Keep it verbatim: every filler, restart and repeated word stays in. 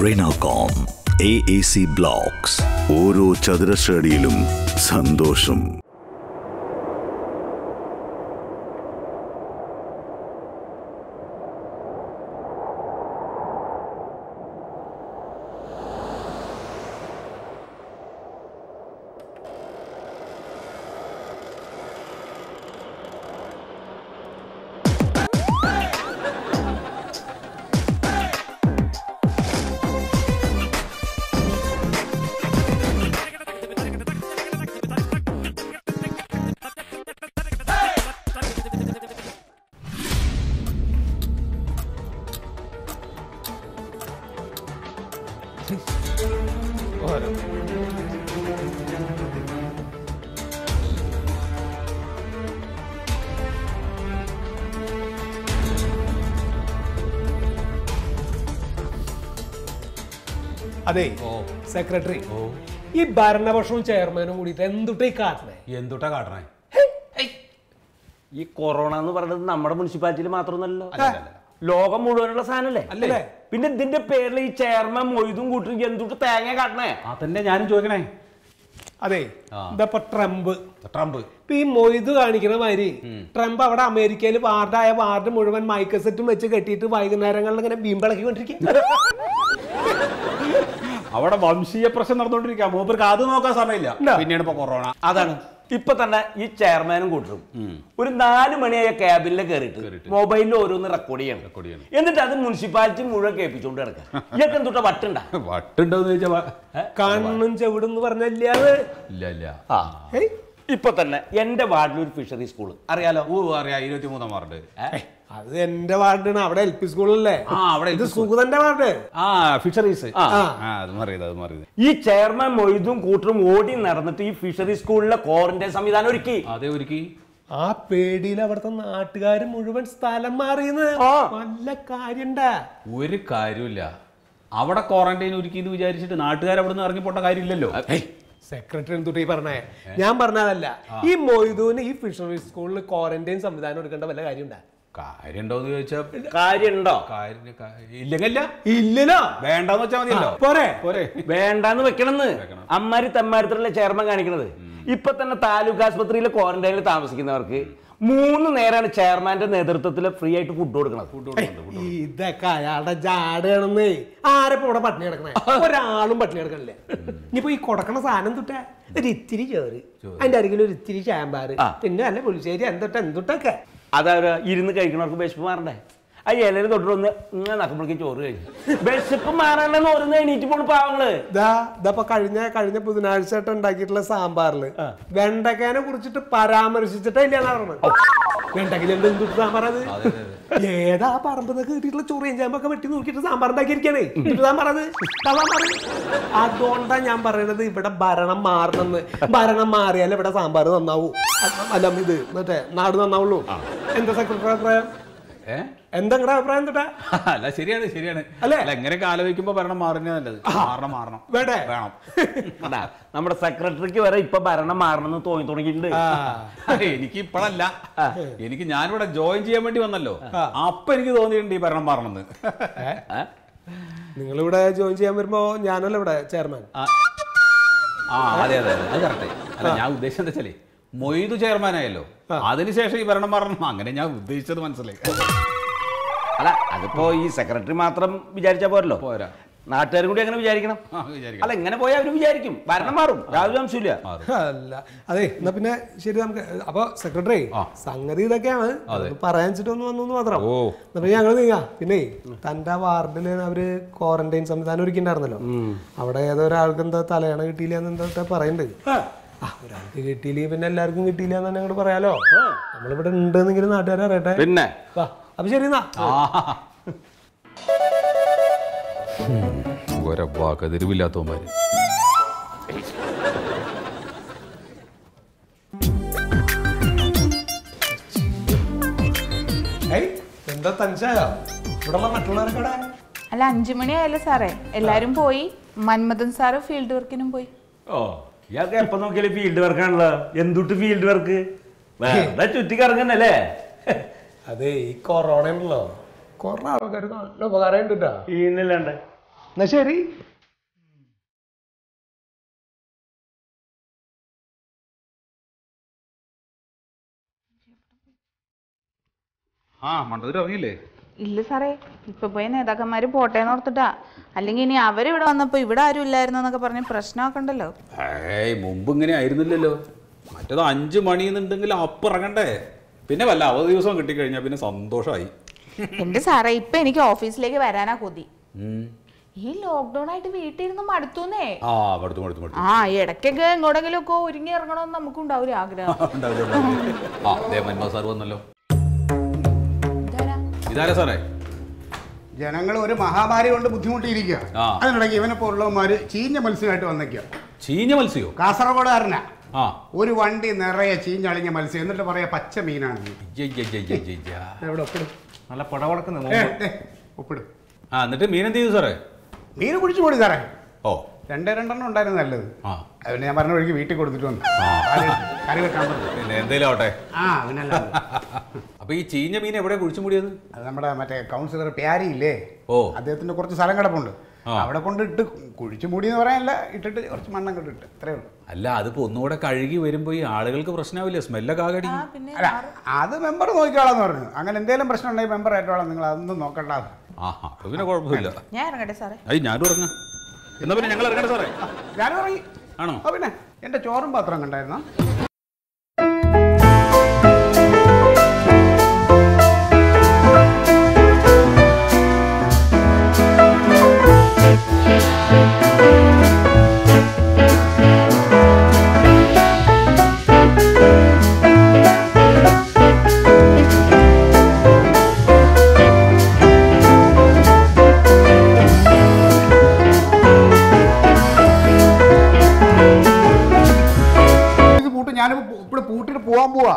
Renacom A A C Blocks. ഓരോ ചതുരശ്രടിയിലും സന്തോഷം. അതെ സെക്രട്ടറി, ഈ ഭരണപക്ഷവും ചെയർമാനും കൂടിയിട്ട് എന്തുട്ടാ ഈ കാട്ടണേ? എന്തുട്ടാ കാട്ടണേ? ഈ കൊറോണ എന്ന് പറയുന്നത് നമ്മുടെ മുനിസിപ്പാലിറ്റിയിൽ മാത്രമൊന്നല്ലോ, ലോകം മുഴുവനുള്ള സാധനല്ലേ അല്ലേ? പിന്നെ ഇതിന്റെ പേരിൽ ഈ ചെയർമാൻ മൊയ്തും കൂട്ടും എന്തുട്ട് തേങ്ങ കാട്ടണേ? അതന്നെ ഞാനും ചോദിക്കണേ. അതെ, ഇതപ്പൊ ട്രംപ് ട്രംപ് ഇപ്പൊ ഈ മൊയ്ത് കാണിക്കണ മാതിരി ട്രംപ് അവിടെ അമേരിക്കയിൽ വാർഡായ വാർഡ് മുഴുവൻ മൈക്ക് സെറ്റും വെച്ച് കെട്ടിയിട്ട് വൈകുന്നേരങ്ങളിൽ ഇങ്ങനെ ബീമ്പിളക്കിക്കൊണ്ടിരിക്കും. അവിടെ വംശീയ പ്രശ്നം നടന്നുകൊണ്ടിരിക്കുക. മൂപ്പർക്ക് അത് നോക്കാൻ സമയമില്ല. പിന്നീട് ഇപ്പൊ കൊറോണ. അതാണ് ഇപ്പൊ തന്നെ ഈ ചെയർമാനും കൂട്ടും ഒരു നാല് മണിയായ ക്യാബിനിൽ കയറിയിട്ട് മൊബൈലിൽ ഓരോന്ന് റെക്കോർഡ് ചെയ്യണം. എന്നിട്ട് അത് മുനിസിപ്പാലിറ്റി മുഴുവൻ കേൾപ്പിച്ചോണ്ട് കിടക്കാം. ഇതൊക്കെ എന്തുട്ടാ വട്ടുണ്ടാ? വട്ടുണ്ടോന്ന് ചോദിച്ചാ കണ്ണും ചെവിടുന്ന് പറഞ്ഞില്ലാതെ ഇല്ല ഇല്ല. ഇപ്പൊ തന്നെ എന്റെ വാർഡിൽ ഒരു ഫിഷറി സ്കൂൾ അറിയാലോ? ഓ അറിയാം, ഇരുപത്തി മൂന്നാം വാർഡ്. അത് എന്റെ വാർഡാണ്. അവിടെ എൽ പി സ്കൂളല്ലേ? ഇത് സുഗതന്റെ വാർഡ്. ആ ഫിഷറീസ്. അത് മാറിയത് അത് മാറിയത് ഈ ചെയർമാൻ മൊയ്തും കൂട്ടരും ഓടി നടന്നിട്ട് ഈ ഫിഷറി സ്കൂളിലെ ക്വാറന്റൈൻ സംവിധാനം ഒരുക്കി. അതെ ഒരുക്കി. ആ പേടിയിൽ അവിടുത്തെ നാട്ടുകാർ മുഴുവൻ സ്ഥലം മാറിയെന്ന് നല്ല കാര്യണ്ടാ. ഒരു കാര്യമില്ല. അവിടെ ക്വാറന്റൈൻ ഒരുക്കി എന്ന് വിചാരിച്ചിട്ട് നാട്ടുകാർ അവിടെ നിന്ന് ഇറങ്ങിപ്പോട്ട കാര്യമില്ലല്ലോ. സെക്രട്ടറി എന്തുട്ടി പറഞ്ഞേ? ഞാൻ പറഞ്ഞതല്ല. ഈ മൊയ്തുവിന് ഈ ഫിഷറി സ്കൂളിൽ ക്വാറന്റൈൻ സംവിധാനം എടുക്കേണ്ട വല്ല കാര്യമുണ്ടാ? കാര്യണ്ടോന്ന് ചോദിച്ചാ കാര്യണ്ടോ? ഇല്ലെങ്കില്ല ഇല്ലല്ലോ. വേണ്ടെന്ന് വെച്ചാൽ മതിയല്ലോ. പോരെ പോരെ വേണ്ടാന്ന് വെക്കണമെന്ന് അമ്മാരി തമ്മാരത്തിലുള്ള ചെയർമാൻ കാണിക്കണത്. ഇപ്പൊ തന്നെ താലൂക്ക് ആശുപത്രിയിലെ ക്വാറന്റൈനിൽ താമസിക്കുന്നവർക്ക് മൂന്ന് നേരമാണ് ചെയർമാന്റെ നേതൃത്വത്തിൽ ഫ്രീ ആയിട്ട് ഫുഡ് കൊടുക്കണത്. ഇതൊക്കെ അയാളുടെ ജാടയാണെന്നേ. ആരപ്പോ ഇവിടെ പട്ടിണി കിടക്കണേ? ഒരാളും പട്ടിണി കിടക്കണില്ലേ? ഇനിയിപ്പോ ഈ കൊടുക്കണ സാധനം തൊട്ടേ ഒരു ഇത്തിരി ചോറ്, അതിന്റെ അരികിൽ ഒരു ഇത്തിരി ചാമ്പാറ്, പിന്നെ അല്ല പുളിശ്ശേരി, എന്തൊട്ടെ എന്തൊട്ടൊക്കെ. അതായത് ഇരുന്ന് കഴിക്കണവർക്ക് വിശപ്പ് മാറണ്ടേ? ആ ഇലയിൽ തൊട്ടൊന്ന് ഇങ്ങനെ നക്കുമ്പോഴേക്കും ചോറ് കഴിക്കും. വിശപ്പ് മാറാണെന്ന് ഓരോന്ന് എണീറ്റ് പോണ പാവങ്ങള്. ഇതപ്പൊ കഴിഞ്ഞ കഴിഞ്ഞ ബുധനാഴ്ച ഉണ്ടാക്കിയിട്ടുള്ള സാമ്പാറില് വെണ്ടക്കേനെ കുറിച്ചിട്ട് പരാമർശിച്ചിട്ടില്ല പറഞ്ഞത്. വെണ്ടക്കയിൽ എന്ത് സാമ്പാർ? അത് ഏതാ പറമ്പെന്നൊക്കെ കിട്ടിയിട്ടുള്ള ചൊറിയൻ ചാമ്പൊക്കെ വെട്ടി നോക്കിയിട്ട് സാമ്പാർ ഉണ്ടാക്കിയിരിക്കണേ. സാമ്പാറത് അതുകൊണ്ടാ ഞാൻ പറയണത് ഇവിടെ ഭരണം മാറണമെന്ന്. ഭരണം മാറിയാൽ ഇവിടെ സാമ്പാർ നന്നാവൂ. അല്ല ഇത് മറ്റേ നാട് നന്നാവുള്ളൂ. എന്താ സെക്രട്ടറി അഭിപ്രായം? എന്താ അഭിപ്രായം? എന്താ? അല്ല ശരിയാണ് ശരിയാണ്. അല്ല എങ്ങനെയൊക്കെ ആലോചിക്കുമ്പോ ഭരണം മാറുന്നത് നല്ലത്. മാറണം മാറണം വേണ്ടേ? വേണം. നമ്മുടെ സെക്രട്ടറിക്ക് വരെ ഇപ്പൊ ഭരണം മാറണമെന്ന് തോന്നി തുടങ്ങിയിട്ടുണ്ട്. എനിക്ക് ഇപ്പോഴല്ല, എനിക്ക് ഞാനിവിടെ ജോയിൻ ചെയ്യാൻ വേണ്ടി വന്നല്ലോ, അപ്പൊ എനിക്ക് തോന്നിയിട്ടുണ്ട് ഈ ഭരണം മാറണമെന്ന്. നിങ്ങളിവിടെ ജോയിൻ ചെയ്യാൻ വരുമ്പോ ഞാനല്ല ഇവിടെ ചെയർമാൻ. ആ അതെ അതെ അത് കറക്റ്റ്. അല്ല ഞാൻ ഉദ്ദേശിച്ചത് എന്താ വെച്ചാലേ മൊയ്തു ചെയർമാനായല്ലോ, അതിനുശേഷം ഈ ഭരണം മാറണം, അങ്ങനെ ഞാൻ ഉദ്ദേശിച്ചത് മനസ്സിലായി. അല്ല അതിപ്പോ ഈ സെക്രട്ടറി മാത്രം വിചാരിച്ചാ പോരല്ലോ, പോരാ, നാട്ടുകാരും കൂടി അങ്ങനെ വിചാരിക്കണം. അല്ല ഇങ്ങനെ പോയാൽ അവര് വിചാരിക്കും ഭരണം മാറും, യാതൊരു അംശമില്ല. അല്ല അതെ, എന്നാ പിന്നെ ശരി നമുക്ക്. അപ്പൊ സെക്രട്ടറി സംഗതി ഇതൊക്കെയാണ് പറയാൻ വെച്ചിട്ടൊന്ന് വന്നു മാത്രം. എന്നിട്ട് ഞങ്ങൾ നീങ്ങാ. പിന്നെ തന്റെ വാർഡില് അവര് ക്വാറന്റൈൻ സംവിധാനം ഒരുക്കിണ്ടായിരുന്നല്ലോ, അവിടെ ഏതോ ഒരാൾക്ക് എന്താ തലയണ കിട്ടിയില്ല എന്താ പറയുന്നുണ്ട്. ഒരാൾക്ക് കിട്ടിയില്ലെങ്കിൽ പിന്നെ എല്ലാവർക്കും കിട്ടിയില്ല എന്ന് തന്നെ അങ്ങോട്ട് പറയാലോ. നമ്മളിവിടെ ഉണ്ടെന്നെങ്കിലും നാട്ടുകാരെ അറിയട്ടെ. പിന്നെ അപ്പൊ ശരി എന്നാ. തിരുവില്ലാത്തവന്മാര് എന്താ തനിച്ചായോ ഇവിടെ മറ്റുള്ളവരൊക്കെ? അല്ല അഞ്ചു മണി ആയല്ലോ സാറേ, എല്ലാരും പോയി. മന്മഥൻ സാറ് ഫീൽഡ് വർക്കിനും പോയി. ഓ ഇയാൾക്ക് എപ്പോ നോക്കിയാലും ഫീൽഡ് വർക്കാണല്ലോ. എന്തുട്ട് ഫീൽഡ് വർക്ക്? വേറെ ചുറ്റിക്കറങ്ങന്നല്ലേ? അതെ, ഈ കൊറോണ ഉണ്ടല്ലോ, കൊറേ ആൾക്കാർക്ക് നല്ല ഉപകാരം ഉണ്ട്. ഇന്നല്ലാണ്ട് എന്നാ ശരി. ആ മണ്ഡലത്തിൽ ഇറങ്ങിയില്ലേ? ഇല്ല സാറേ, ഇപ്പൊ പോയി നേതാക്കന്മാര് പോട്ടേന്ന് ഓർത്തിട്ടാ. അല്ലെങ്കിൽ ഇനി അവരിവിടെ വന്നപ്പോ ഇവിടെ ആരും ഇല്ലായിരുന്നു എന്നൊക്കെ പറഞ്ഞ് പ്രശ്നമാക്കണ്ടല്ലോ. ഏയ് മുമ്പ് ഇങ്ങനെ ആയിരുന്നില്ലല്ലോ. മറ്റേത് അഞ്ചു മണിന്നുണ്ടെങ്കിൽ അപ്പം ഇറങ്ങണ്ടേ. പിന്നെ വല്ല അവധി ദിവസം കിട്ടിക്കഴിഞ്ഞാൽ പിന്നെ സന്തോഷമായി. എന്റെ സാറേ, ഇപ്പൊ എനിക്ക് ഓഫീസിലേക്ക് വരാനാ കൊതി. ഈ ലോക്ക്ഡൌൺ ആയിട്ട് വീട്ടിലിരുന്ന് മടുത്തൂന്നേ. ആ മടുത്തു മടുത്തു മടുത്തു. ആ ഇടയ്ക്കൊക്കെ എങ്ങോടെങ്കിലും ഒക്കെ ഒരുങ്ങി ഇറങ്ങണമെന്ന് നമുക്ക് ഉണ്ടാവില്ല ആഗ്രഹം. സാർ വന്നല്ലോ. ഇതാരാ സാറേ? ജനങ്ങൾ ഒരു മഹാമാരി കൊണ്ട് ബുദ്ധിമുട്ടിയിരിക്കുക. അതിനിടയ്ക്ക് ഇവനെ പോലുള്ളവന്മാര് ചീഞ്ഞ മത്സ്യമായിട്ട് വന്നേക്കുക. ചീഞ്ഞ മത്സ്യോ? കാസർഗോഡുകാരനാ. ആ ഒരു വണ്ടി നിറയെ ചീഞ്ഞളിഞ്ഞ മത്സ്യം, എന്നിട്ട് പറയാ പച്ച മീനാണ്. എവിടെ ഒപ്പിടും? നല്ല പടവടക്കുന്ന ഒപ്പിടും. ആ എന്നിട്ട് മീൻ എന്ത് ചെയ്തു സാറേ? മീൻ കുടിച്ചു കൂടി സാറേ. ഓ രണ്ടേ രണ്ടെണ്ണം ഉണ്ടായിരുന്നു നല്ലത്. അതിന് ഞാൻ പറഞ്ഞ വഴിക്ക് വീട്ടിൽ കൊടുത്തിട്ട് വന്നു. കറി വെക്കാൻ പിന്നെ എന്തേലും ആവട്ടെ. ആ അവനല്ല. അപ്പൊ ഈ ചീഞ്ഞ മീൻ എവിടെ കുഴിച്ചു മൂടിയത്? അത് നമ്മുടെ മറ്റേ കൗൺസിലർ പ്യാരി ഇല്ലേ, ഓ അദ്ദേഹത്തിന്റെ കുറച്ച് സ്ഥലം കിടപ്പുണ്ട്. അവിടെ കൊണ്ടിട്ട് കുഴിച്ചു മൂടി എന്ന് പറയാനല്ല, ഇട്ടിട്ട് കുറച്ച് മണ്ണം കൊണ്ടിട്ട് അത്രേ ഉള്ളൂ. അല്ല അതിപ്പോ ഒന്നുകൂടെ കഴുകി വരുമ്പോ ഈ ആളുകൾക്ക് പ്രശ്നമാവില്ലേ? സ്മെല്ലൊക്കെ ആകടി. അല്ല അത് മെമ്പർ നോക്കിക്കോളാന്ന് പറഞ്ഞു. അങ്ങനെ എന്തെങ്കിലും പ്രശ്നം ഉണ്ടെങ്കിൽ മെമ്പർ ആയിട്ടോളാം, നിങ്ങൾ അതൊന്നും നോക്കണ്ട. ആഹാ അപ്പൊ പിന്നെ കുഴപ്പമില്ല. ഞാൻ ഇറങ്ങട്ടെ സാറേ? അയ്യ ഞാനും ഇറങ്ങാം. എന്നാ പിന്നെ ഞങ്ങൾ ഇറങ്ങട്ടെ സാറേ? ഞാനും ഇറങ്ങി. ആണോ? ആ പിന്നെ എന്റെ ചോറും പാത്രം കണ്ടായിരുന്നോ? ഞാനിപ്പോ ഇവിടെ പൂട്ടിട്ട് പോവാൻ പോവാ.